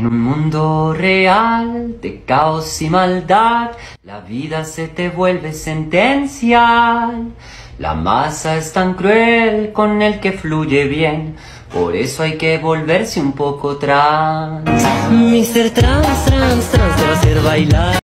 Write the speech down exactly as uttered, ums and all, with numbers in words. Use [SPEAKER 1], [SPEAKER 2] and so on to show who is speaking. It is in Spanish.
[SPEAKER 1] En un mundo real de caos y maldad, la vida se te vuelve sentencial. La masa es tan cruel con el que fluye bien, por eso hay que volverse un poco trans. mister Trans, trans, trans te va a hacer bailar.